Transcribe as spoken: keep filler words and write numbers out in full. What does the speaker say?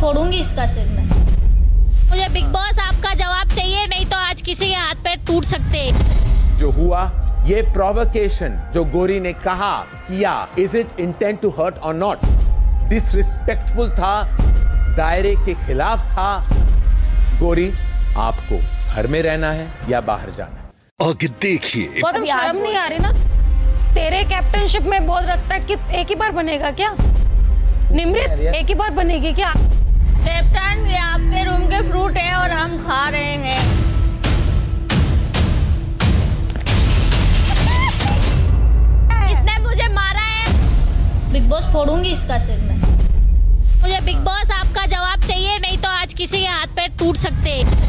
फोड़ूंगी इसका सिर मैं। मुझे बिग बॉस आपका जवाब चाहिए, नहीं तो आज किसी के हाथ पैर टूट सकते हैं। जो हुआ ये प्रोवोकेशन जो गौरी ने कहा किया, is it intent to hurt or not? Disrespectful था, दायरे के खिलाफ था। गौरी, आपको घर में रहना है या बाहर जाना है? आगे देखिए। गौतम, शर्म नहीं आ रही ना? तेरे कैप्टनशिप में बहुत रेस्पेक्ट की एक ही बार बनेगा क्या? निमृत एक ही बार बनेगी क्या? कैप्टन, ये आपके रूम के फ्रूट है और हम खा रहे हैं। इसने मुझे मारा है। बिग बॉस फोड़ूंगी इसका सिर मैं। मुझे बिग बॉस आपका जवाब चाहिए, नहीं तो आज किसी के हाथ पैर टूट सकते हैं।